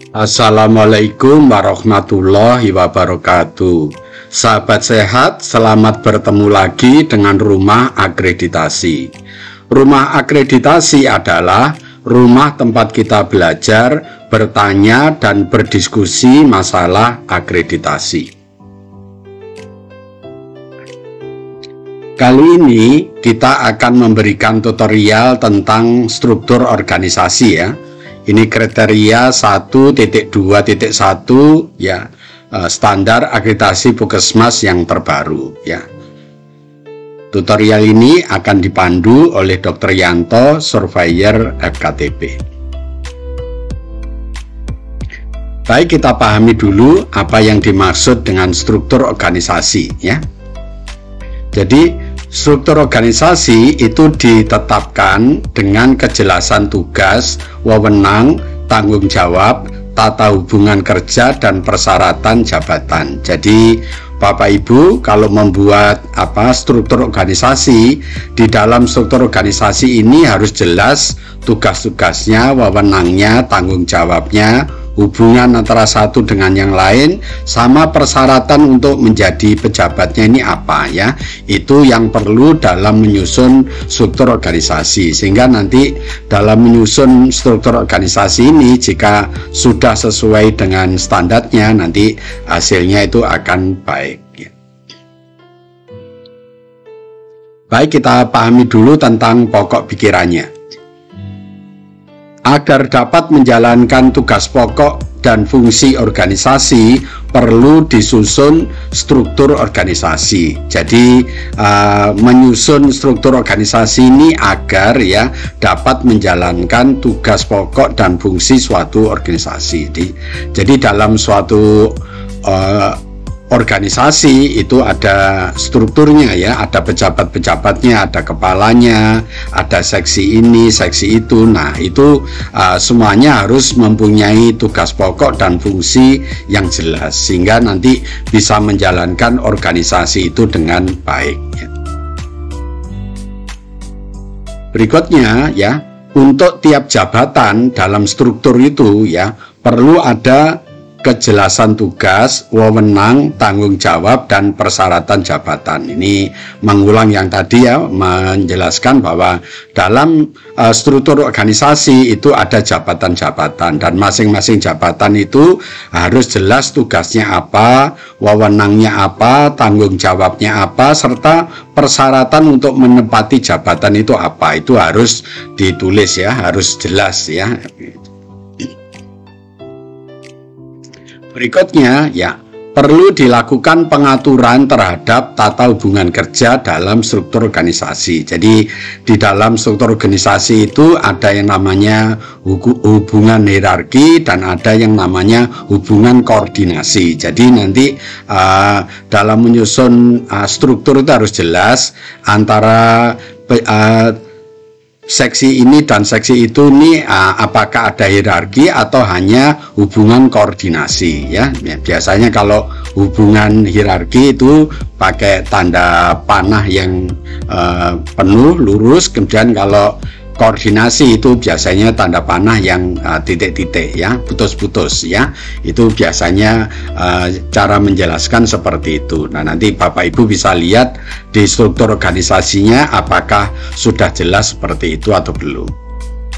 Assalamualaikum warahmatullahi wabarakatuh. Sahabat sehat, selamat bertemu lagi dengan Rumah Akreditasi. Rumah Akreditasi adalah rumah tempat kita belajar, bertanya, dan berdiskusi masalah akreditasi. Kali ini kita akan memberikan tutorial tentang struktur organisasi ya. Ini kriteria 1.2.1 ya, standar akreditasi Puskesmas yang terbaru ya. Tutorial ini akan dipandu oleh Dr. Yanto, Surveyor FKTP. Baik, kita pahami dulu apa yang dimaksud dengan struktur organisasi ya. Jadi struktur organisasi itu ditetapkan dengan kejelasan tugas, wewenang, tanggung jawab, tata hubungan kerja, dan persyaratan jabatan. Jadi Bapak Ibu kalau membuat struktur organisasi, di dalam struktur organisasi ini harus jelas tugas-tugasnya, wewenangnya, tanggung jawabnya, hubungan antara satu dengan yang lain, sama persyaratan untuk menjadi pejabatnya ini apa ya. Itu yang perlu dalam menyusun struktur organisasi, sehingga nanti dalam menyusun struktur organisasi ini jika sudah sesuai dengan standarnya, nanti hasilnya itu akan baik ya. Baik, kita pahami dulu tentang pokok pikirannya. Agar dapat menjalankan tugas pokok dan fungsi organisasi, perlu disusun struktur organisasi. Jadi menyusun struktur organisasi ini agar ya dapat menjalankan tugas pokok dan fungsi suatu organisasi. Jadi dalam suatu organisasi itu ada strukturnya ya, ada pejabat-pejabatnya, ada kepalanya, ada seksi ini, seksi itu. Nah itu semuanya harus mempunyai tugas pokok dan fungsi yang jelas, sehingga nanti bisa menjalankan organisasi itu dengan baik ya. Berikutnya ya, untuk tiap jabatan dalam struktur itu ya perlu ada kejelasan tugas, wewenang, tanggung jawab, dan persyaratan jabatan. Ini mengulang yang tadi ya, menjelaskan bahwa dalam struktur organisasi itu ada jabatan-jabatan, dan masing-masing jabatan itu harus jelas tugasnya apa, wewenangnya apa, tanggung jawabnya apa, serta persyaratan untuk menempati jabatan itu apa. Itu harus ditulis ya, harus jelas ya. Berikutnya ya, perlu dilakukan pengaturan terhadap tata hubungan kerja dalam struktur organisasi. Jadi di dalam struktur organisasi itu ada yang namanya hubungan hierarki dan ada yang namanya hubungan koordinasi. Jadi nanti dalam menyusun struktur itu harus jelas antara seksi ini dan seksi itu nih apakah ada hierarki atau hanya hubungan koordinasi ya. Biasanya kalau hubungan hierarki itu pakai tanda panah yang penuh lurus, kemudian kalau koordinasi itu biasanya tanda panah yang titik-titik ya, putus-putus ya. Itu biasanya cara menjelaskan seperti itu. Nah nanti Bapak Ibu bisa lihat di struktur organisasinya apakah sudah jelas seperti itu atau belum.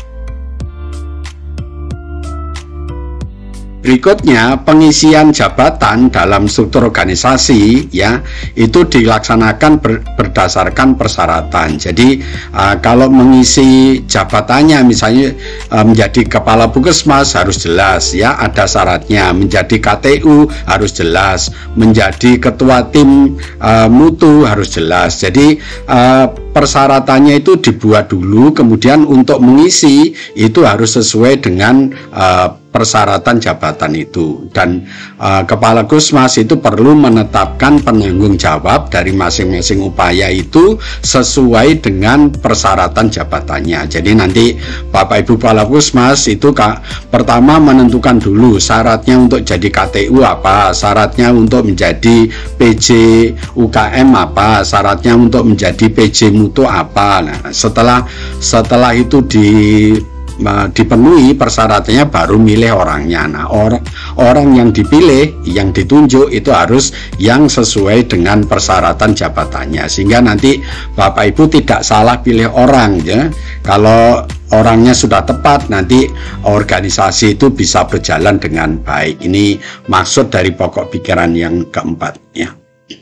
Berikutnya, pengisian jabatan dalam struktur organisasi ya itu dilaksanakan berdasarkan persyaratan. Jadi kalau mengisi jabatannya misalnya menjadi kepala Puskesmas harus jelas ya, ada syaratnya. Menjadi KTU harus jelas, menjadi ketua tim mutu harus jelas. Jadi persyaratannya itu dibuat dulu, kemudian untuk mengisi itu harus sesuai dengan persyaratan jabatan itu. Dan kepala Puskesmas itu perlu menetapkan penanggung jawab dari masing-masing upaya itu sesuai dengan persyaratan jabatannya. Jadi nanti Bapak Ibu kepala Puskesmas itu pertama menentukan dulu syaratnya untuk jadi KTU apa, syaratnya untuk menjadi PJ UKM apa, syaratnya untuk menjadi PJ mutu apa. Nah, setelah itu dipenuhi persyaratannya baru milih orangnya. Nah, orang yang dipilih, yang ditunjuk itu harus yang sesuai dengan persyaratan jabatannya, sehingga nanti Bapak Ibu tidak salah pilih orang ya. Kalau orangnya sudah tepat, nanti organisasi itu bisa berjalan dengan baik. Ini maksud dari pokok pikiran yang keempat ya.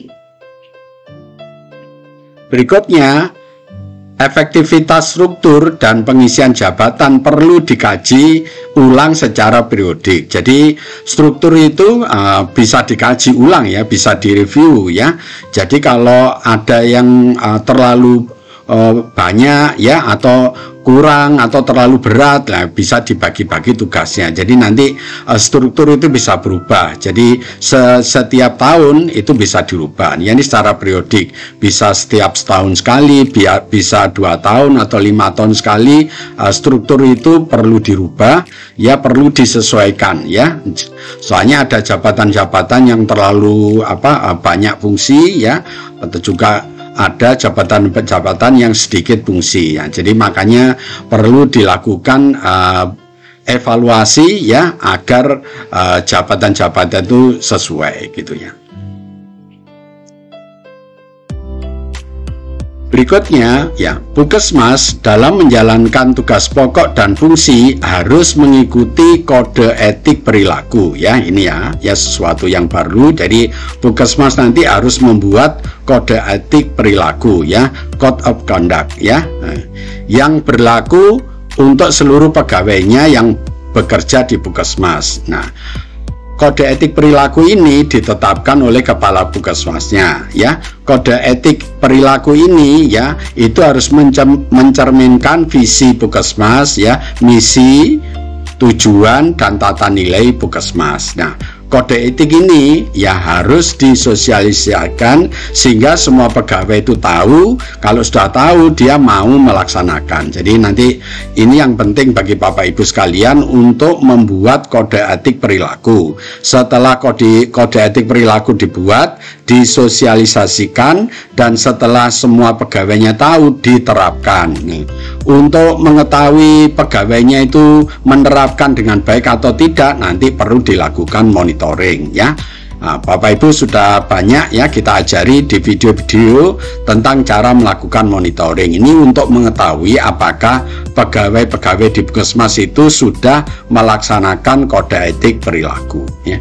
Berikutnya, efektivitas struktur dan pengisian jabatan perlu dikaji ulang secara periodik. Jadi struktur itu bisa dikaji ulang ya, bisa direview ya. Jadi kalau ada yang terlalu banyak ya, atau kurang atau terlalu berat, nah bisa dibagi-bagi tugasnya. Jadi nanti struktur itu bisa berubah. Jadi setiap tahun itu bisa dirubah. Ini secara periodik, bisa setiap setahun sekali, bisa 2 tahun atau 5 tahun sekali. Struktur itu perlu dirubah, ya perlu disesuaikan ya. Soalnya ada jabatan-jabatan yang terlalu banyak fungsi ya, atau juga ada jabatan-jabatan yang sedikit fungsi ya. Jadi makanya perlu dilakukan evaluasi ya, agar jabatan-jabatan itu sesuai gitu ya. Berikutnya ya, Puskesmas dalam menjalankan tugas pokok dan fungsi harus mengikuti kode etik perilaku ya. Ini ya sesuatu yang baru. Jadi Puskesmas nanti harus membuat kode etik perilaku ya, code of conduct ya, yang berlaku untuk seluruh pegawainya yang bekerja di Puskesmas. Nah, kode etik perilaku ini ditetapkan oleh kepala Puskesmasnya ya. Kode etik perilaku ini ya, itu harus mencerminkan visi Puskesmas ya, misi, tujuan dan tata nilai Puskesmas. Nah, kode etik ini ya harus disosialisasikan sehingga semua pegawai itu tahu. Kalau sudah tahu, dia mau melaksanakan. Jadi nanti ini yang penting bagi Bapak Ibu sekalian untuk membuat kode etik perilaku. Setelah kode etik perilaku dibuat, disosialisasikan, dan setelah semua pegawainya tahu, diterapkan. Nih, untuk mengetahui pegawainya itu menerapkan dengan baik atau tidak, nanti perlu dilakukan monitoring ya. Nah, Bapak Ibu sudah banyak ya kita ajari di video-video tentang cara melakukan monitoring. Ini untuk mengetahui apakah pegawai-pegawai di Puskesmas itu sudah melaksanakan kode etik perilaku ya.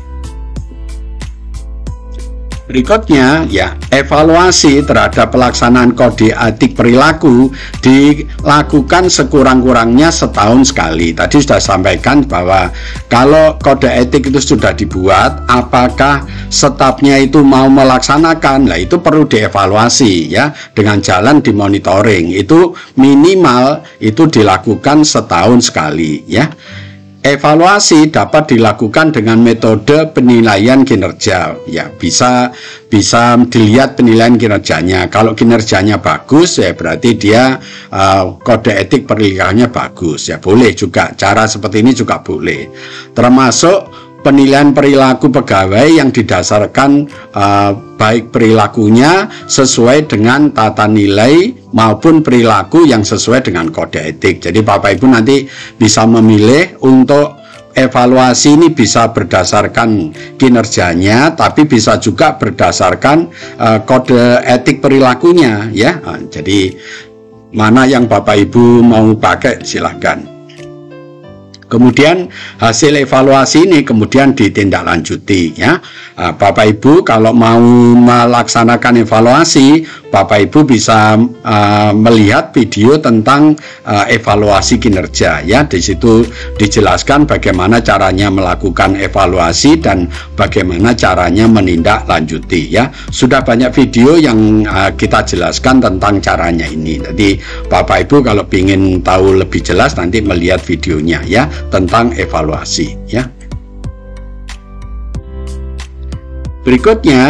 Berikutnya ya, evaluasi terhadap pelaksanaan kode etik perilaku dilakukan sekurang-kurangnya setahun sekali. Tadi sudah sampaikan bahwa kalau kode etik itu sudah dibuat, apakah stafnya itu mau melaksanakan? Nah, itu perlu dievaluasi ya, dengan jalan dimonitoring. Itu minimal itu dilakukan setahun sekali ya. Evaluasi dapat dilakukan dengan metode penilaian kinerja ya, bisa dilihat penilaian kinerjanya. Kalau kinerjanya bagus ya berarti dia kode etik perilakunya bagus ya, boleh juga cara seperti ini juga boleh. Termasuk penilaian perilaku pegawai yang didasarkan baik perilakunya sesuai dengan tata nilai maupun perilaku yang sesuai dengan kode etik. Jadi Bapak Ibu nanti bisa memilih untuk evaluasi ini, bisa berdasarkan kinerjanya, tapi bisa juga berdasarkan kode etik perilakunya ya. Jadi mana yang Bapak Ibu mau pakai silahkan. Kemudian hasil evaluasi ini kemudian ditindaklanjuti ya. Bapak Ibu kalau mau melaksanakan evaluasi, Bapak Ibu bisa melihat video tentang evaluasi kinerja ya. Di situ dijelaskan bagaimana caranya melakukan evaluasi dan bagaimana caranya menindaklanjuti ya. Sudah banyak video yang kita jelaskan tentang caranya ini. Jadi Bapak Ibu kalau ingin tahu lebih jelas nanti melihat videonya ya, tentang evaluasi ya. Berikutnya,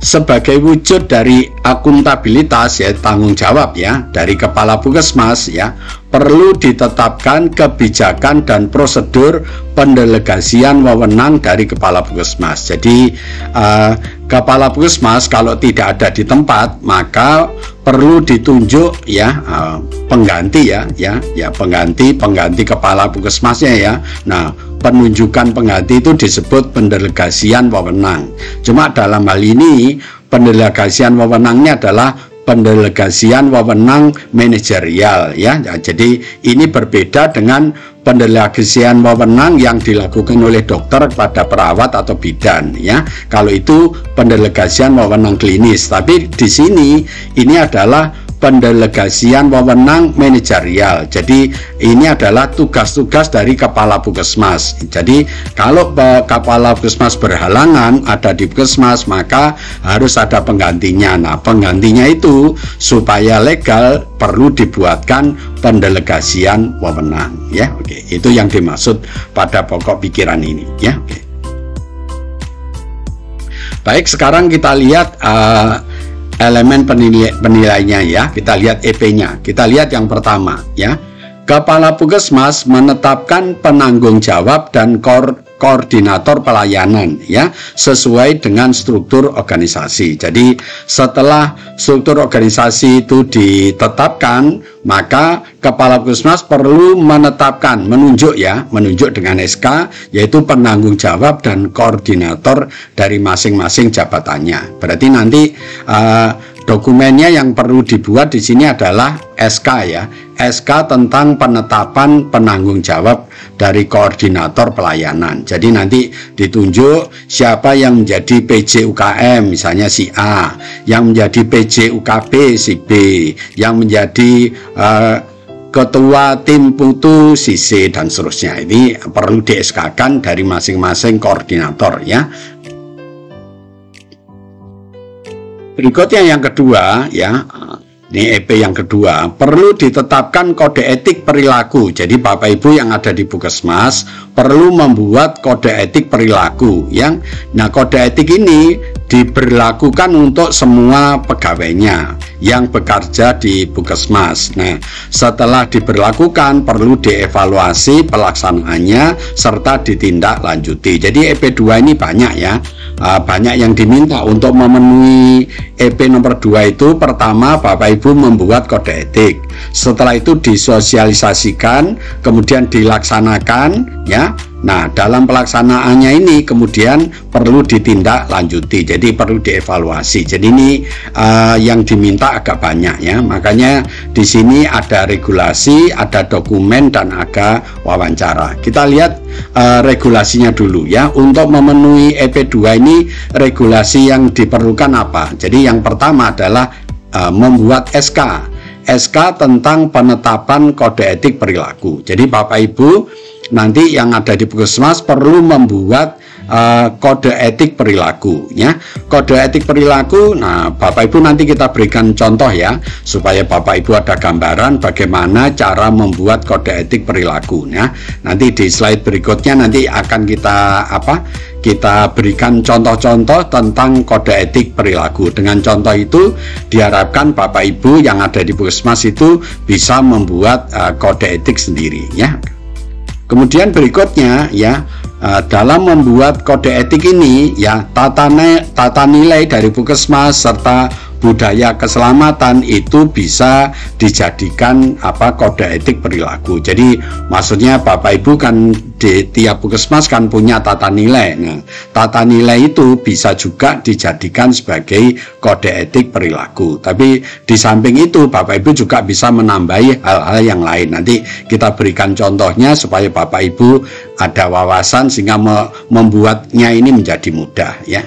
sebagai wujud dari akuntabilitas, ya, tanggung jawab ya dari kepala puskesmas, ya, perlu ditetapkan kebijakan dan prosedur pendelegasian wewenang dari kepala puskesmas. Jadi kepala puskesmas kalau tidak ada di tempat, maka perlu ditunjuk ya pengganti pengganti kepala puskesmasnya ya. Nah, penunjukan pengganti itu disebut pendelegasian wewenang. Cuma dalam hal ini pendelegasian wewenangnya adalah pendelegasian wewenang manajerial ya. Jadi ini berbeda dengan pendelegasian wewenang yang dilakukan oleh dokter kepada perawat atau bidan ya. Kalau itu pendelegasian wewenang klinis, tapi di sini ini adalah pendelegasian wewenang manajerial. Jadi ini adalah tugas-tugas dari kepala puskesmas. Jadi kalau kepala puskesmas berhalangan ada di puskesmas, maka harus ada penggantinya. Nah, penggantinya itu supaya legal perlu dibuatkan pendelegasian wewenang ya. Oke, itu yang dimaksud pada pokok pikiran ini ya. Oke. Baik, sekarang kita lihat elemen penilaiannya ya. Kita lihat EP-nya. Kita lihat yang pertama ya. Kepala puskesmas menetapkan penanggung jawab dan koordinator pelayanan ya, sesuai dengan struktur organisasi. Jadi setelah struktur organisasi itu ditetapkan, maka kepala puskesmas perlu menetapkan, menunjuk dengan SK, yaitu penanggung jawab dan koordinator dari masing-masing jabatannya. Berarti nanti dokumennya yang perlu dibuat di sini adalah SK ya, SK tentang penetapan penanggung jawab dari koordinator pelayanan. Jadi nanti ditunjuk siapa yang menjadi PJ UKM, misalnya si A, yang menjadi PJ UKB si B, yang menjadi ketua tim putu si C, dan seterusnya. Ini perlu di SK-kan dari masing-masing koordinator ya. Berikutnya yang kedua ya, ini EP yang kedua, perlu ditetapkan kode etik perilaku. Jadi Bapak Ibu yang ada di puskesmas perlu membuat kode etik perilaku yang, nah kode etik ini diberlakukan untuk semua pegawainya yang bekerja di puskesmas. Nah, setelah diberlakukan perlu dievaluasi pelaksanaannya serta ditindaklanjuti. Jadi EP2 ini banyak ya, banyak yang diminta untuk memenuhi EP nomor 2 itu. Pertama, Bapak Ibu membuat kode etik. Setelah itu disosialisasikan, kemudian dilaksanakan ya. Nah, dalam pelaksanaannya ini kemudian perlu ditindaklanjuti. Jadi perlu dievaluasi. Jadi ini yang diminta agak banyak ya. Makanya di sini ada regulasi, ada dokumen, dan ada wawancara. Kita lihat regulasinya dulu ya. Untuk memenuhi EP2 ini regulasi yang diperlukan apa? Jadi yang pertama adalah membuat SK tentang penetapan kode etik perilaku. Jadi Bapak Ibu nanti yang ada di puskesmas perlu membuat kode etik perilaku ya. Kode etik perilaku, nah Bapak Ibu nanti kita berikan contoh ya, supaya Bapak Ibu ada gambaran bagaimana cara membuat kode etik perilaku ya. Nanti di slide berikutnya nanti akan kita berikan contoh-contoh tentang kode etik perilaku. Dengan contoh itu diharapkan Bapak Ibu yang ada di puskesmas itu bisa membuat kode etik sendiri ya. Kemudian berikutnya ya, dalam membuat kode etik ini ya, tata nilai dari puskesmas serta budaya keselamatan itu bisa dijadikan kode etik perilaku. Jadi maksudnya Bapak Ibu kan di tiap puskesmas kan punya tata nilai. Nah, tata nilai itu bisa juga dijadikan sebagai kode etik perilaku. Tapi di samping itu Bapak Ibu juga bisa menambahi hal-hal yang lain. Nanti kita berikan contohnya supaya Bapak Ibu ada wawasan sehingga membuatnya ini menjadi mudah ya.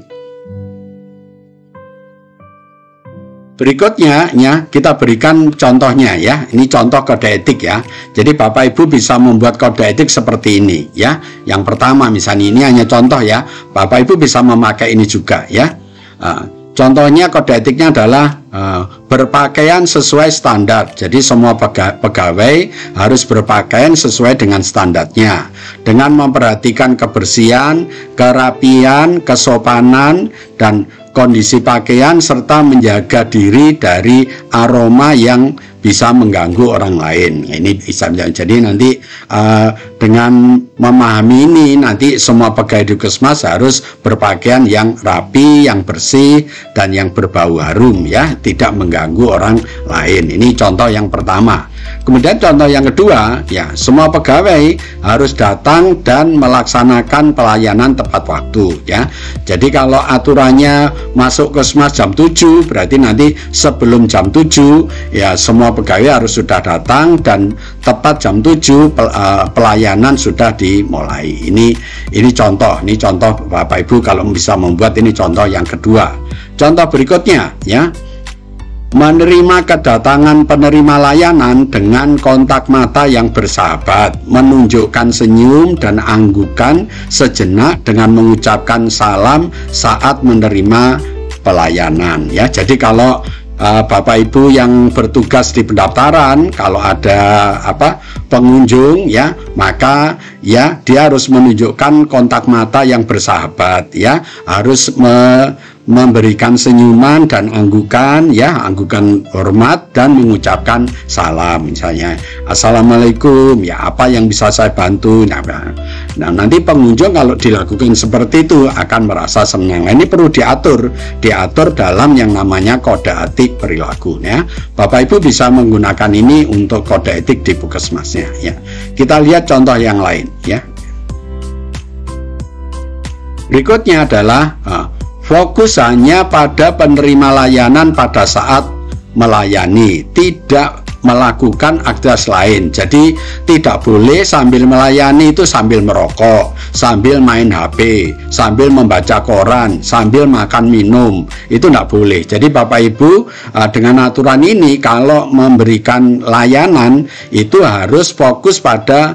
Berikutnya ya, kita berikan contohnya ya. Ini contoh kode etik ya. Jadi Bapak Ibu bisa membuat kode etik seperti ini ya. Yang pertama misalnya ini hanya contoh ya. Bapak Ibu bisa memakai ini juga ya. Contohnya kode etiknya adalah berpakaian sesuai standar. Jadi semua pegawai harus berpakaian sesuai dengan standarnya, dengan memperhatikan kebersihan, kerapian, kesopanan, dan kondisi pakaian serta menjaga diri dari aroma yang bisa mengganggu orang lain. Ini bisa jadi nanti dengan memahami ini nanti semua pegawai di Puskesmas harus berpakaian yang rapi, yang bersih dan yang berbau harum ya, tidak mengganggu orang lain. Ini contoh yang pertama. Kemudian contoh yang kedua ya, semua pegawai harus datang dan melaksanakan pelayanan tepat waktu ya. Jadi kalau aturannya masuk Puskesmas jam 7, berarti nanti sebelum jam 7 ya semua pegawai harus sudah datang dan tepat jam 7 pelayanan sudah dimulai. Ini contoh Bapak Ibu kalau bisa membuat ini contoh yang kedua. Contoh berikutnya ya, menerima kedatangan penerima layanan dengan kontak mata yang bersahabat, menunjukkan senyum dan anggukan sejenak dengan mengucapkan salam saat menerima pelayanan ya. Jadi kalau Bapak Ibu yang bertugas di pendaftaran, kalau ada pengunjung ya, maka ya dia harus menunjukkan kontak mata yang bersahabat ya, harus memberikan senyuman dan anggukan ya, anggukan hormat dan mengucapkan salam, misalnya assalamualaikum ya, apa yang bisa saya bantu. Nah nanti pengunjung kalau dilakukan seperti itu akan merasa senang. Nah, ini perlu diatur dalam yang namanya kode etik perilaku ya. Bapak Ibu bisa menggunakan ini untuk kode etik di Puskesmasnya ya. Kita lihat contoh yang lain ya. Berikutnya adalah fokus hanya pada penerima layanan pada saat melayani, tidak melakukan aktivitas lain. Jadi tidak boleh sambil melayani itu sambil merokok, sambil main HP, sambil membaca koran, sambil makan minum, itu tidak boleh. Jadi Bapak Ibu dengan aturan ini kalau memberikan layanan itu harus fokus pada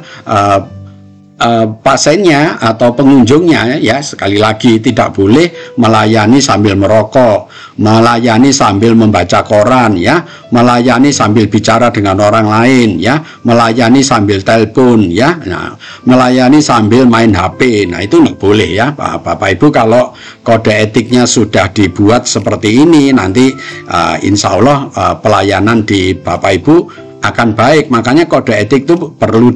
pasiennya atau pengunjungnya ya. Sekali lagi tidak boleh melayani sambil merokok, melayani sambil membaca koran ya, melayani sambil bicara dengan orang lain ya, melayani sambil telepon ya, nah, melayani sambil main HP. Nah itu nggak boleh ya Bapak Ibu. Kalau kode etiknya sudah dibuat seperti ini, nanti insya Allah pelayanan di Bapak Ibu akan baik. Makanya kode etik itu perlu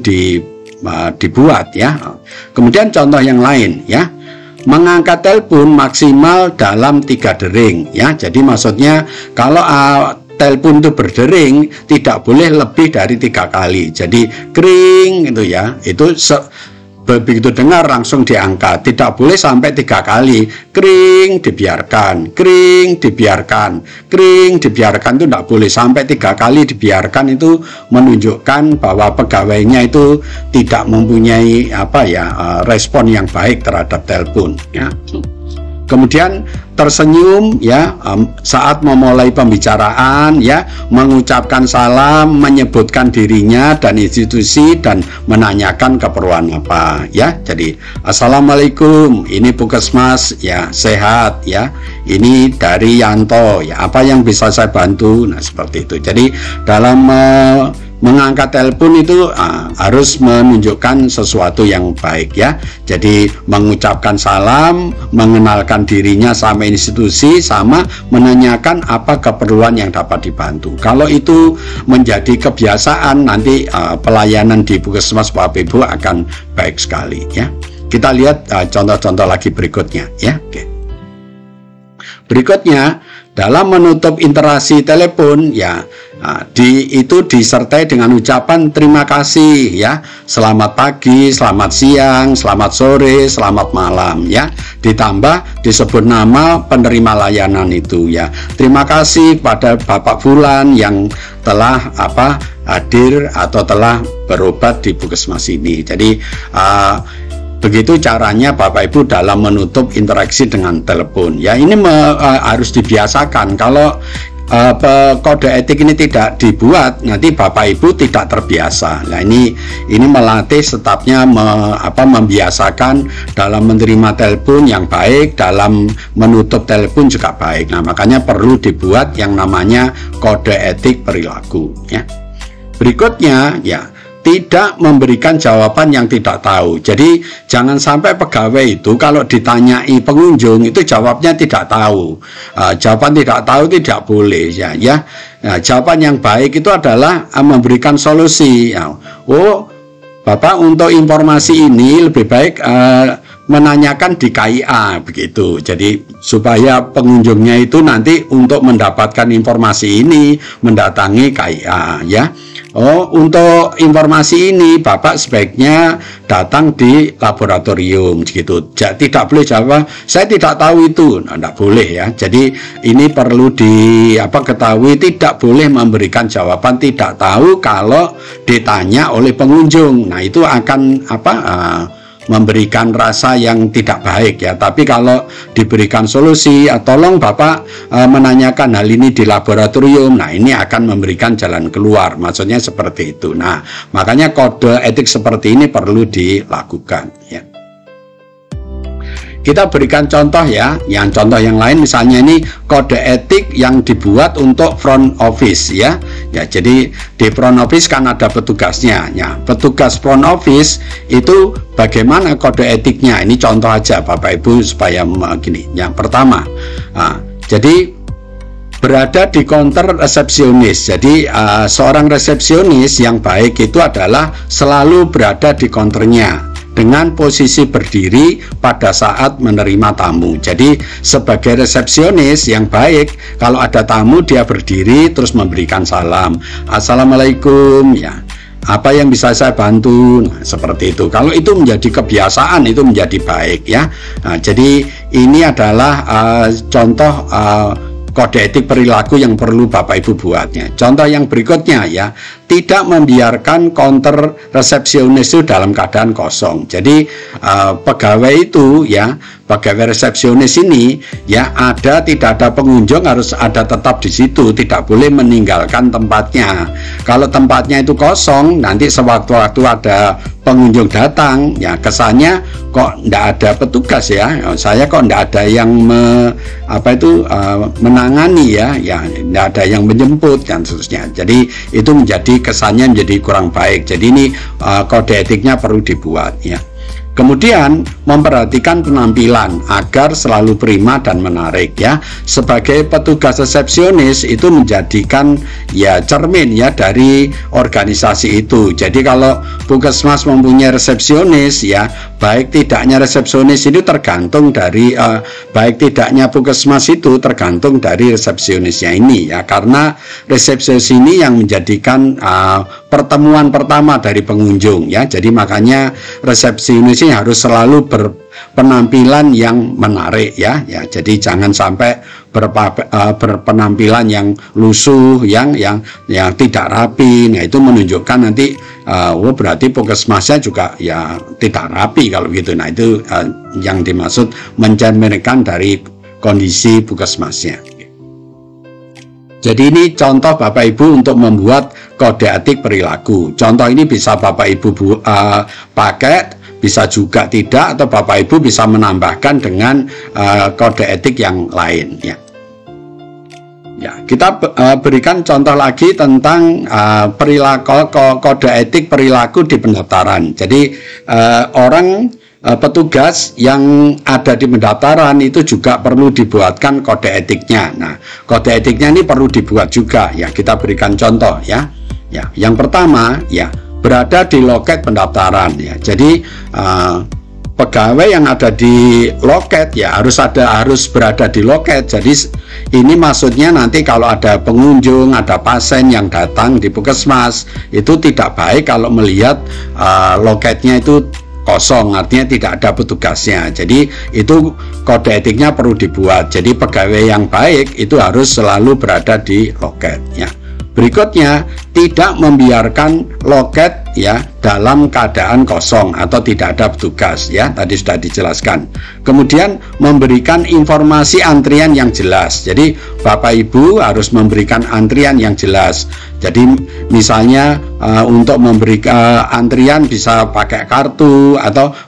dibuat ya. Kemudian contoh yang lain ya, mengangkat telepon maksimal dalam 3 dering ya. Jadi maksudnya kalau telepon itu berdering tidak boleh lebih dari 3 kali. Jadi kring itu ya, itu begitu dengar langsung diangkat, tidak boleh sampai 3 kali. Kring dibiarkan, kring dibiarkan, kring dibiarkan, itu tidak boleh sampai 3 kali dibiarkan. Itu menunjukkan bahwa pegawainya itu tidak mempunyai respon yang baik terhadap telepon ya. Kemudian tersenyum ya saat memulai pembicaraan ya, mengucapkan salam, menyebutkan dirinya dan institusi dan menanyakan keperluan apa ya. Jadi assalamualaikum, ini Puskesmas ya, sehat ya, ini dari Yanto ya, apa yang bisa saya bantu. Nah seperti itu. Jadi dalam mengangkat telepon itu harus menunjukkan sesuatu yang baik ya. Jadi mengucapkan salam, mengenalkan dirinya sama institusi, sama menanyakan apa keperluan yang dapat dibantu. Kalau itu menjadi kebiasaan, nanti pelayanan di Puskesmas Bapak Ibu akan baik sekali ya. Kita lihat contoh-contoh lagi berikutnya ya. Oke. Berikutnya, dalam menutup interaksi telepon ya, itu disertai dengan ucapan terima kasih ya, selamat pagi, selamat siang, selamat sore, selamat malam ya. Ditambah disebut nama penerima layanan itu ya. Terima kasih pada Bapak Fulan yang telah hadir atau telah berobat di Puskesmas ini. Jadi begitu caranya Bapak Ibu dalam menutup interaksi dengan telepon ya. Ini harus dibiasakan. Kalau kode etik ini tidak dibuat, nanti Bapak Ibu tidak terbiasa. Nah ini melatih stafnya membiasakan dalam menerima telepon yang baik, dalam menutup telepon juga baik. Nah makanya perlu dibuat yang namanya kode etik perilaku ya. Berikutnya ya, tidak memberikan jawaban yang tidak tahu. Jadi jangan sampai pegawai itu kalau ditanyai pengunjung itu jawabnya tidak tahu. Jawaban tidak tahu tidak boleh ya. Nah, jawaban yang baik itu adalah memberikan solusi. Oh, Bapak untuk informasi ini lebih baik menanyakan di KIA begitu. Jadi supaya pengunjungnya itu nanti untuk mendapatkan informasi ini mendatangi KIA ya. Oh, untuk informasi ini Bapak sebaiknya datang di laboratorium gitu. Tidak boleh jawab saya tidak tahu itu. Nah, tidak boleh ya. Jadi ini perlu ketahui, tidak boleh memberikan jawaban tidak tahu kalau ditanya oleh pengunjung. Nah, itu akan memberikan rasa yang tidak baik ya. Tapi kalau diberikan solusi, tolong Bapak menanyakan hal ini di laboratorium, nah ini akan memberikan jalan keluar, maksudnya seperti itu. Nah, makanya kode etik seperti ini perlu dilakukan ya. Kita berikan contoh ya, contoh yang lain misalnya ini kode etik yang dibuat untuk front office ya. Ya, jadi di front office kan ada petugasnya. Ya, petugas front office itu bagaimana kode etiknya? Ini contoh aja Bapak Ibu supaya gini. Yang pertama, jadi berada di counter resepsionis. Jadi seorang resepsionis yang baik itu adalah selalu berada di counternya dengan posisi berdiri pada saat menerima tamu. Jadi sebagai resepsionis yang baik, kalau ada tamu dia berdiri terus memberikan salam, Assalamualaikum ya, apa yang bisa saya bantu, nah, seperti itu. Kalau itu menjadi kebiasaan itu menjadi baik ya. Nah, jadi ini adalah contoh kode etik perilaku yang perlu Bapak Ibu buatnya. Contoh yang berikutnya ya, tidak membiarkan counter resepsionis itu dalam keadaan kosong. Jadi pegawai itu ya, pegawai resepsionis ini ya, tidak ada pengunjung harus ada tetap di situ, tidak boleh meninggalkan tempatnya. Kalau tempatnya itu kosong, nanti sewaktu-waktu ada pengunjung datang ya, kesannya kok tidak ada petugas ya, saya kok tidak ada yang menangani ya, tidak ada yang menjemput dan seterusnya. Jadi itu menjadi kesannya menjadi kurang baik. Jadi ini kode etiknya perlu dibuat ya. Kemudian memperhatikan penampilan agar selalu prima dan menarik ya. Sebagai petugas resepsionis itu menjadikan ya cermin ya dari organisasi itu. Jadi kalau Puskesmas mempunyai resepsionis ya, baik tidaknya resepsionis itu tergantung dari baik tidaknya Puskesmas itu tergantung dari resepsionisnya ini ya. Karena resepsionis ini yang menjadikan pertemuan pertama dari pengunjung ya. Jadi makanya resepsionis harus selalu berpenampilan yang menarik ya. Jadi jangan sampai berpenampilan yang lusuh, yang tidak rapi. Nah, itu menunjukkan nanti berarti Puskesmasnya juga ya tidak rapi kalau gitu. Nah, itu yang dimaksud mencerminkan dari kondisi Puskesmasnya. Jadi ini contoh Bapak Ibu untuk membuat kode etik perilaku. Contoh ini bisa Bapak Ibu pakai, bisa juga tidak, atau Bapak Ibu bisa menambahkan dengan kode etik yang lain ya. Ya, kita berikan contoh lagi tentang perilaku kode etik perilaku di pendaftaran. Jadi petugas yang ada di pendaftaran itu juga perlu dibuatkan kode etiknya. Nah, kode etiknya ini perlu dibuat juga ya. Kita berikan contoh ya. Ya, yang pertama ya, berada di loket pendaftaran ya. Jadi pegawai yang ada di loket ya harus berada di loket. Jadi ini maksudnya nanti kalau ada pengunjung, ada pasien yang datang di Puskesmas, itu tidak baik kalau melihat loketnya itu kosong, artinya tidak ada petugasnya. Jadi itu kode etiknya perlu dibuat. Jadi pegawai yang baik itu harus selalu berada di loket ya. Berikutnya, tidak membiarkan loket ya dalam keadaan kosong atau tidak ada petugas ya, tadi sudah dijelaskan. Kemudian memberikan informasi antrian yang jelas. Jadi Bapak Ibu harus memberikan antrian yang jelas. Jadi misalnya untuk memberikan antrian bisa pakai kartu, atau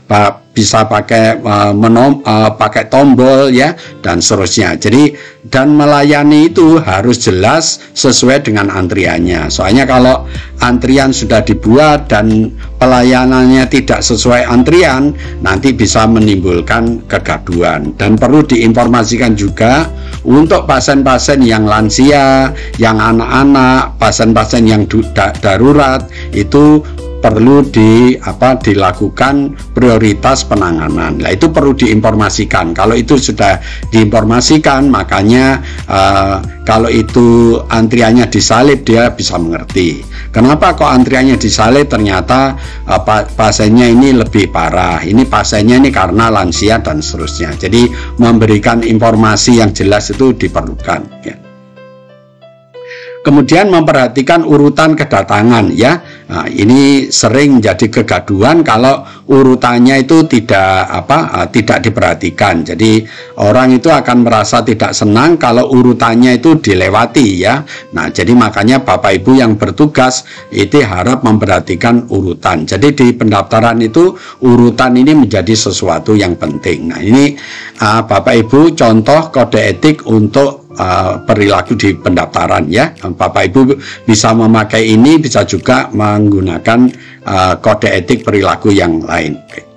bisa pakai pakai tombol ya, dan seterusnya. Jadi dan melayani itu harus jelas sesuai dengan antriannya. Soalnya kalau antrian sudah dibuat dan pelayanannya tidak sesuai antrian, nanti bisa menimbulkan kegaduhan. Dan perlu diinformasikan juga untuk pasien-pasien yang lansia, yang anak-anak, pasien-pasien yang darurat, itu perlu dilakukan prioritas penanganan. Nah, itu perlu diinformasikan. Kalau itu sudah diinformasikan, makanya kalau itu antriannya disalib, dia bisa mengerti. Kenapa kok antriannya disalib? Ternyata pasiennya ini lebih parah. Ini pasiennya ini karena lansia dan seterusnya. Jadi memberikan informasi yang jelas itu diperlukan. Ya. Kemudian memperhatikan urutan kedatangan ya. Nah, ini sering jadi kegaduhan kalau urutannya itu tidak diperhatikan. Jadi orang itu akan merasa tidak senang kalau urutannya itu dilewati ya. Nah, jadi makanya Bapak Ibu yang bertugas itu harap memperhatikan urutan. Jadi di pendaftaran itu urutan ini menjadi sesuatu yang penting. Nah, ini Bapak Ibu contoh kode etik untuk perilaku di pendaftaran ya. Bapak Ibu bisa memakai ini, bisa juga menggunakan kode etik perilaku yang lain.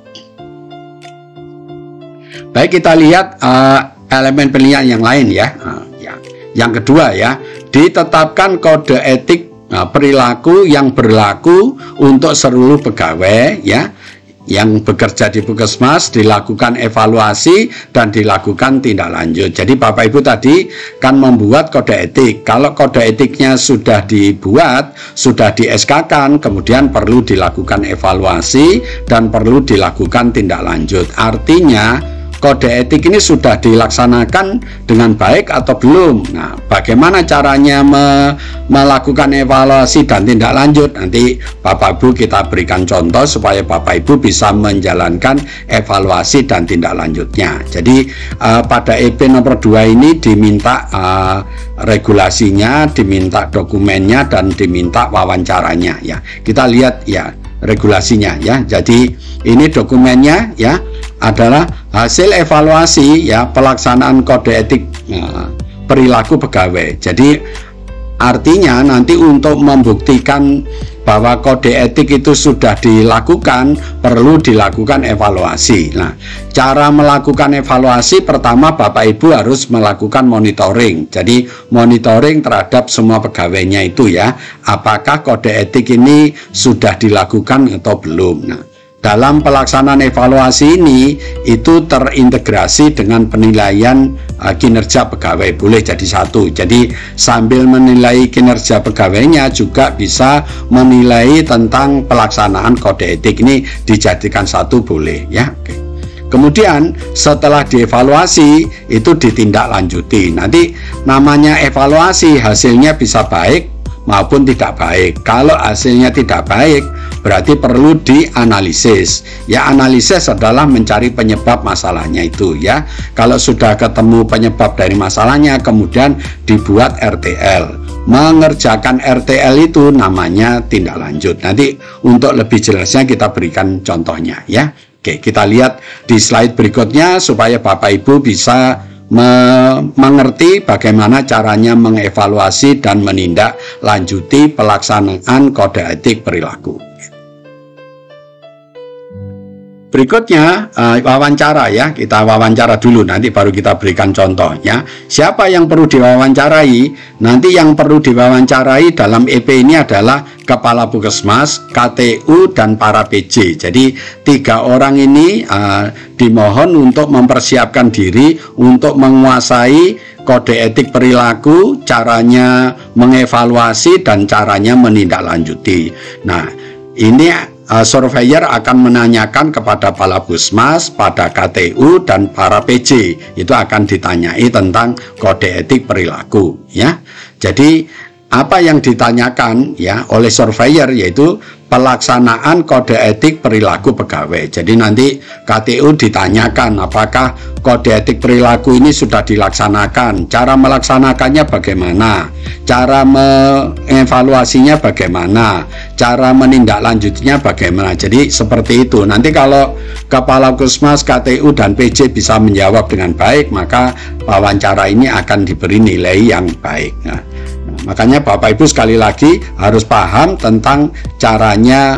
Baik, kita lihat elemen penilaian yang lain ya. Yang kedua ya, ditetapkan kode etik perilaku yang berlaku untuk seluruh pegawai ya, yang bekerja di puskesmas, dilakukan evaluasi dan dilakukan tindak lanjut. Jadi Bapak Ibu tadi kan membuat kode etik. Kalau kode etiknya sudah dibuat, sudah di SK-kan, kemudian perlu dilakukan evaluasi dan perlu dilakukan tindak lanjut. Artinya kode etik ini sudah dilaksanakan dengan baik atau belum. Nah, bagaimana caranya melakukan evaluasi dan tindak lanjut? Nanti Bapak Ibu kita berikan contoh supaya Bapak Ibu bisa menjalankan evaluasi dan tindak lanjutnya. Jadi pada EP nomor 2 ini diminta regulasinya, diminta dokumennya, dan diminta wawancaranya ya. Kita lihat ya regulasinya ya. Jadi ini dokumennya ya, adalah hasil evaluasi ya pelaksanaan kode etik perilaku pegawai. Jadi artinya nanti untuk membuktikan bahwa kode etik itu sudah dilakukan, perlu dilakukan evaluasi. Nah, cara melakukan evaluasi pertama Bapak Ibu harus melakukan monitoring. Jadi monitoring terhadap semua pegawainya itu ya, apakah kode etik ini sudah dilakukan atau belum. Nah, dalam pelaksanaan evaluasi ini itu terintegrasi dengan penilaian kinerja pegawai, boleh jadi satu. Jadi sambil menilai kinerja pegawainya juga bisa menilai tentang pelaksanaan kode etik, ini dijadikan satu boleh ya. Oke. Kemudian setelah dievaluasi itu ditindaklanjuti. Nanti namanya evaluasi, hasilnya bisa baik maupun tidak baik. Kalau hasilnya tidak baik, berarti perlu dianalisis. Ya, analisis adalah mencari penyebab masalahnya itu ya. Kalau sudah ketemu penyebab dari masalahnya, kemudian dibuat RTL. Mengerjakan RTL itu namanya tindak lanjut. Nanti untuk lebih jelasnya kita berikan contohnya ya. Oke, kita lihat di slide berikutnya supaya Bapak Ibu bisa mengerti bagaimana caranya mengevaluasi dan menindaklanjuti pelaksanaan kode etik perilaku. Berikutnya wawancara ya, kita wawancara dulu, nanti baru kita berikan contohnya. Siapa yang perlu diwawancarai? Nanti yang perlu diwawancarai dalam EP ini adalah Kepala Puskesmas, KTU, dan para PJ. Jadi 3 orang ini dimohon untuk mempersiapkan diri untuk menguasai kode etik perilaku, caranya mengevaluasi dan caranya menindaklanjuti. Nah, ini surveyor akan menanyakan kepada Kepala Puskesmas, pada KTU, dan para PJ. Itu akan ditanyai tentang kode etik perilaku ya. Jadi apa yang ditanyakan ya oleh surveyor yaitu pelaksanaan kode etik perilaku pegawai. Jadi nanti KTU ditanyakan apakah kode etik perilaku ini sudah dilaksanakan, cara melaksanakannya bagaimana, cara mengevaluasinya bagaimana, cara menindaklanjutinya bagaimana. Jadi seperti itu. Nanti kalau Kepala Kusmas, KTU dan PJ bisa menjawab dengan baik, maka wawancara ini akan diberi nilai yang baik. Makanya Bapak Ibu sekali lagi harus paham tentang caranya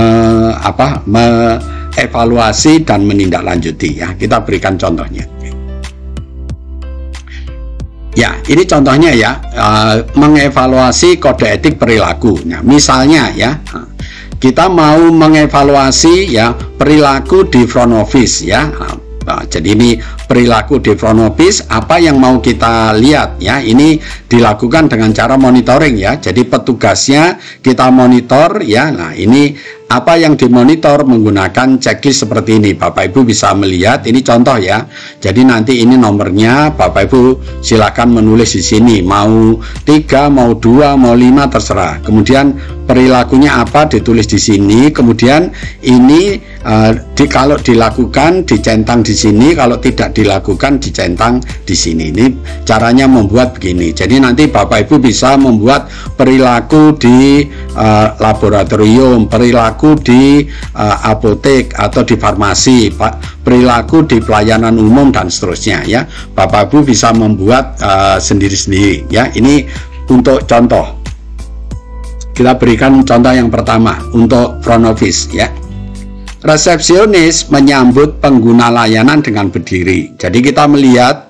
mengevaluasi dan menindaklanjuti ya. Kita berikan contohnya. Ya, ini contohnya ya, mengevaluasi kode etik perilaku. Nah, misalnya ya, kita mau mengevaluasi ya perilaku di front office ya. Nah, jadi ini perilaku di front office, apa yang mau kita lihat ya, ini dilakukan dengan cara monitoring ya. Jadi petugasnya kita monitor ya. Nah, ini apa yang dimonitor menggunakan checklist seperti ini. Bapak Ibu bisa melihat, ini contoh ya. Jadi nanti ini nomornya, Bapak Ibu silakan menulis di sini, mau 3, mau 2, mau 5 terserah. Kemudian perilakunya apa ditulis di sini. Kemudian ini kalau dilakukan dicentang di sini, kalau tidak dilakukan dicentang di sini. Ini caranya membuat begini. Jadi nanti Bapak Ibu bisa membuat perilaku di laboratorium, perilaku di apotek atau di farmasi, perilaku di pelayanan umum dan seterusnya ya. Bapak Ibu bisa membuat sendiri-sendiri ya. Ini untuk contoh. Kita berikan contoh yang pertama untuk front office ya. Resepsionis menyambut pengguna layanan dengan berdiri. Jadi kita melihat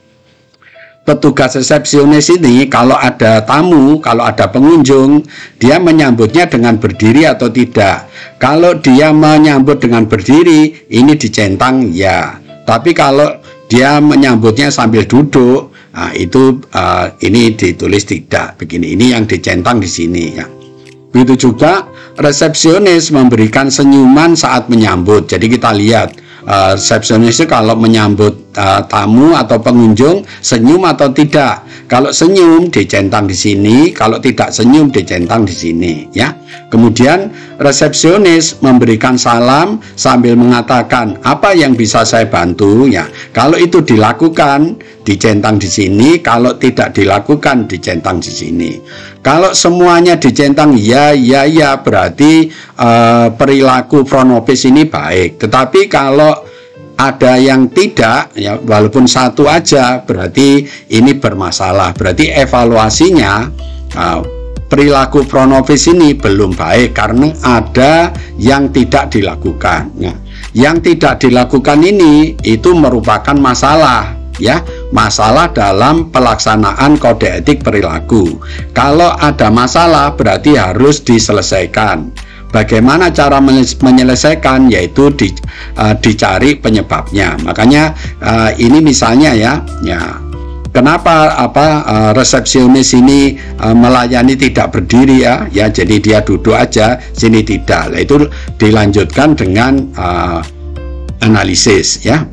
petugas resepsionis ini kalau ada tamu, kalau ada pengunjung, dia menyambutnya dengan berdiri atau tidak. Kalau dia menyambut dengan berdiri, ini dicentang ya. Tapi kalau dia menyambutnya sambil duduk, nah itu ini ditulis tidak. Begini, ini yang dicentang di sini ya. Begitu juga resepsionis memberikan senyuman saat menyambut. Jadi kita lihat resepsionis itu kalau menyambut tamu atau pengunjung senyum atau tidak. Kalau senyum dicentang di sini, kalau tidak senyum dicentang di sini ya. Kemudian resepsionis memberikan salam sambil mengatakan apa yang bisa saya bantu ya. Kalau itu dilakukan dicentang di sini, kalau tidak dilakukan dicentang di sini. Kalau semuanya dicentang ya berarti perilaku front office ini baik. Tetapi kalau ada yang tidak ya, walaupun satu aja, berarti ini bermasalah. Berarti evaluasinya perilaku front office ini belum baik karena ada yang tidak dilakukan. Nah, yang tidak dilakukan ini itu merupakan masalah ya, masalah dalam pelaksanaan kode etik perilaku. Kalau ada masalah berarti harus diselesaikan. Bagaimana cara menyelesaikan? Yaitu dicari penyebabnya. Makanya ini misalnya ya, kenapa resepsionis ini melayani tidak berdiri ya? Ya jadi dia duduk aja, sini tidak. Nah, itu dilanjutkan dengan analisis ya.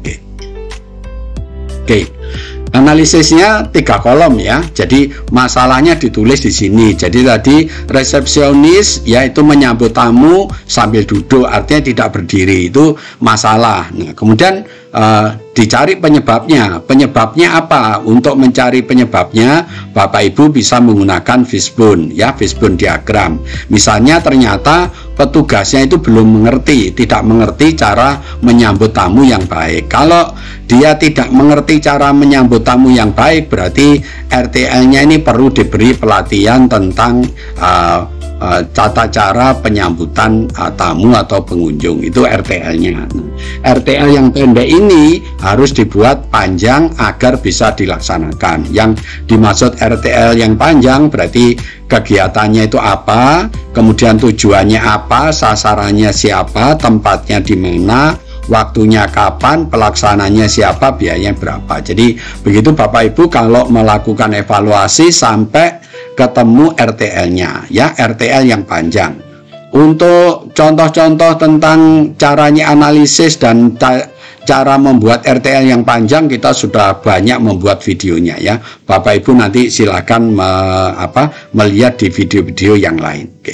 Oke. Analisisnya 3 kolom ya. Jadi masalahnya ditulis di sini. Jadi tadi resepsionis yaitu menyambut tamu sambil duduk, artinya tidak berdiri, itu masalah. Nah, kemudian dicari penyebabnya. Penyebabnya apa? Untuk mencari penyebabnya Bapak Ibu bisa menggunakan fishbone ya, fishbone diagram. Misalnya ternyata petugasnya itu belum mengerti, tidak mengerti cara menyambut tamu yang baik. Kalau dia tidak mengerti cara menyambut tamu yang baik, berarti RTL-nya ini perlu diberi pelatihan tentang tata cara penyambutan tamu atau pengunjung. Itu RTL-nya. RTL yang pendek ini harus dibuat panjang agar bisa dilaksanakan. Yang dimaksud RTL yang panjang berarti kegiatannya itu apa, kemudian tujuannya apa, sasarannya siapa, tempatnya di mana, waktunya kapan, pelaksananya siapa, biayanya berapa. Jadi begitu Bapak Ibu kalau melakukan evaluasi sampai ketemu RTL-nya ya, RTL yang panjang. Untuk contoh-contoh tentang caranya analisis dan cara membuat RTL yang panjang kita sudah banyak membuat videonya ya. Bapak Ibu nanti silakan melihat di video-video yang lain. Oke.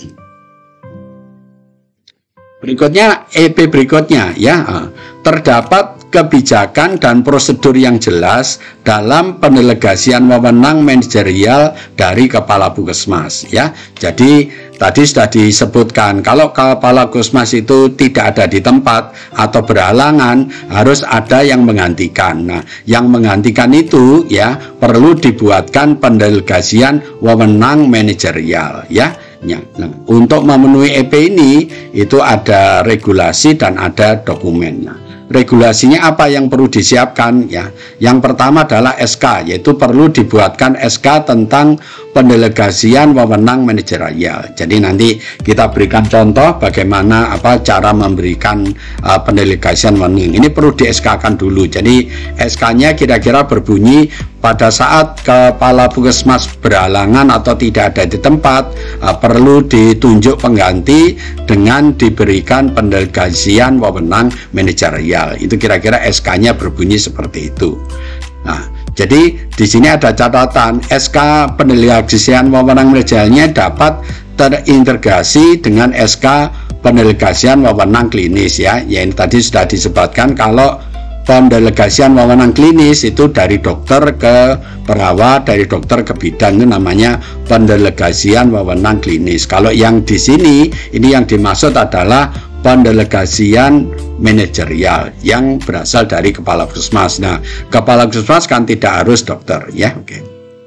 Berikutnya EP berikutnya ya. Terdapat kebijakan dan prosedur yang jelas dalam pendelegasian wewenang manajerial dari Kepala Puskesmas ya. Jadi tadi sudah disebutkan kalau Kepala Puskesmas itu tidak ada di tempat atau berhalangan, harus ada yang menggantikan. Nah, yang menggantikan itu ya perlu dibuatkan pendelegasian wewenang manajerial ya. Nah, untuk memenuhi EP ini itu ada regulasi dan ada dokumennya. Regulasinya apa yang perlu disiapkan ya? Yang pertama adalah SK, yaitu perlu dibuatkan SK tentang pendelegasian wewenang manajerial. Jadi nanti kita berikan contoh bagaimana cara memberikan pendelegasian wewenang. Ini perlu di SK-kan dulu. Jadi SK-nya kira-kira berbunyi pada saat Kepala Puskesmas berhalangan atau tidak ada di tempat, perlu ditunjuk pengganti dengan diberikan pendelegasian wewenang manajerial. Itu kira-kira SK-nya berbunyi seperti itu. Nah, jadi di sini ada catatan SK pendelegasian wewenang manajerialnya dapat terintegrasi dengan SK pendelegasian wewenang klinis ya. Yang tadi sudah disebutkan kalau pendelegasian wewenang klinis itu dari dokter ke perawat, dari dokter ke bidan, itu namanya pendelegasian wewenang klinis. Kalau yang di sini ini yang dimaksud adalah pendelegasian manajerial yang berasal dari Kepala Puskesmas. Nah, Kepala Puskesmas kan tidak harus dokter ya. Oke.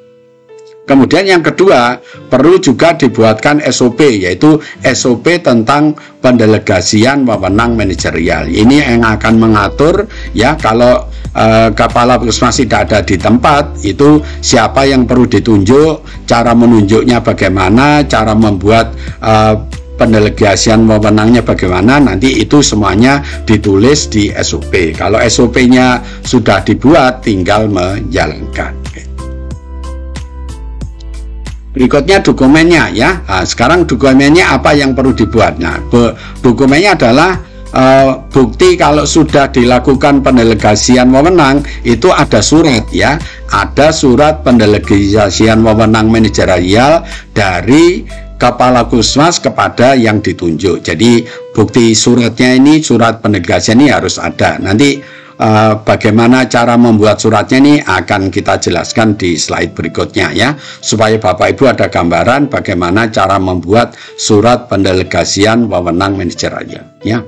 Kemudian yang kedua, perlu juga dibuatkan SOP, yaitu SOP tentang pendelegasian wewenang manajerial. Ini yang akan mengatur ya kalau Kepala Puskesmas tidak ada di tempat, itu siapa yang perlu ditunjuk, cara menunjuknya bagaimana, cara membuat pendelegasian wewenangnya bagaimana, nanti itu semuanya ditulis di SOP. Kalau SOP-nya sudah dibuat, tinggal menjalankan. Berikutnya dokumennya ya. Nah, sekarang dokumennya apa yang perlu dibuat? Nah, dokumennya adalah bukti kalau sudah dilakukan pendelegasian wewenang itu ada surat ya. Ada surat pendelegasian wewenang manajerial dari Kepala Puskesmas kepada yang ditunjuk. Jadi bukti suratnya ini, surat pendelegasian ini harus ada. Nanti bagaimana cara membuat suratnya ini akan kita jelaskan di slide berikutnya ya, supaya Bapak Ibu ada gambaran bagaimana cara membuat surat pendelegasian wewenang manajerial ya.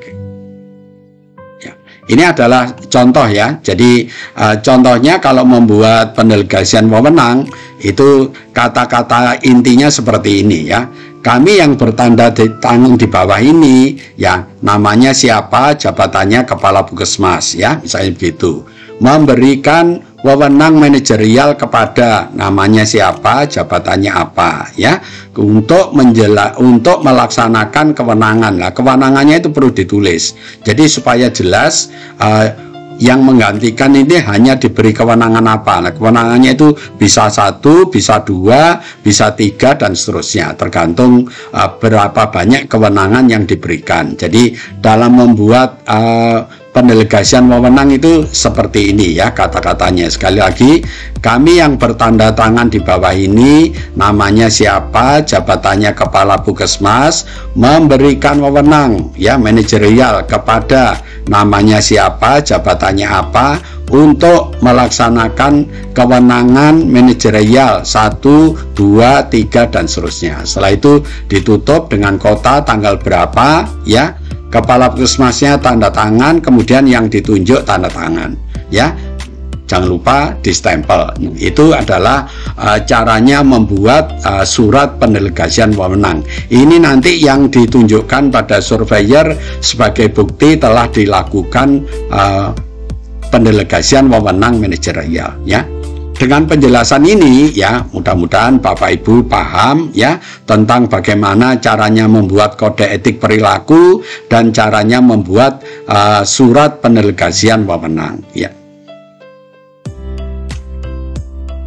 Ya, ini adalah contoh ya. Jadi contohnya kalau membuat pendelegasian wewenang itu kata-kata intinya seperti ini ya. Kami yang bertanda tangan di bawah ini ya, namanya siapa, jabatannya Kepala Puskesmas ya, misalnya begitu. Memberikan wewenang manajerial kepada, namanya siapa, jabatannya apa ya, untuk melaksanakan kewenangan. Nah, kewenangannya itu perlu ditulis. Jadi supaya jelas yang menggantikan ini hanya diberi kewenangan apa. Nah, kewenangannya itu bisa 1, bisa 2, bisa 3 dan seterusnya, tergantung berapa banyak kewenangan yang diberikan. Jadi dalam membuat pendelegasian wewenang itu seperti ini ya kata-katanya. Sekali lagi, kami yang bertanda tangan di bawah ini, namanya siapa, jabatannya Kepala Puskesmas, memberikan wewenang ya manajerial kepada, namanya siapa, jabatannya apa, untuk melaksanakan kewenangan manajerial 1, 2, 3 dan seterusnya. Setelah itu ditutup dengan kota tanggal berapa ya, Kepala Puskesmasnya tanda tangan, kemudian yang ditunjuk tanda tangan ya. Jangan lupa distempel. Itu adalah caranya membuat surat pendelegasian wewenang. Ini nanti yang ditunjukkan pada surveyor sebagai bukti telah dilakukan pendelegasian wewenang manajerial ya. Dengan penjelasan ini ya, mudah-mudahan Bapak Ibu paham ya tentang bagaimana caranya membuat kode etik perilaku dan caranya membuat surat pendelegasian wewenang ya.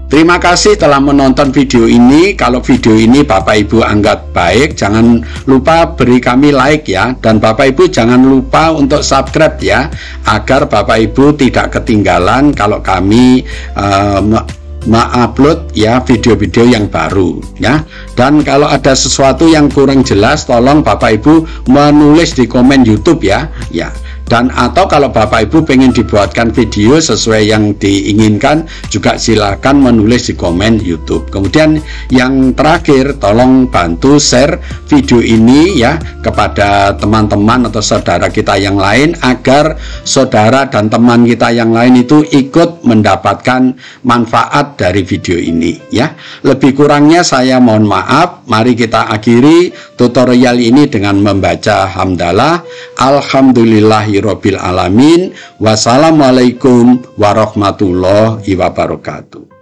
Terima kasih telah menonton video ini. Kalau video ini Bapak Ibu anggap baik, jangan lupa beri kami like ya. Dan Bapak Ibu jangan lupa untuk subscribe ya, agar Bapak Ibu tidak ketinggalan kalau kami upload ya video-video yang baru ya. Dan kalau ada sesuatu yang kurang jelas, tolong Bapak Ibu menulis di komen YouTube ya. Dan atau kalau Bapak Ibu pengen dibuatkan video sesuai yang diinginkan, juga silakan menulis di komen YouTube. Kemudian yang terakhir, tolong bantu share video ini ya kepada teman-teman atau saudara kita yang lain, agar saudara dan teman kita yang lain itu ikut mendapatkan manfaat dari video ini ya. Lebih kurangnya saya mohon maaf. Mari kita akhiri tutorial ini dengan membaca hamdalah. Alhamdulillahirabbil alamin. Wassalamualaikum warahmatullahi wabarakatuh.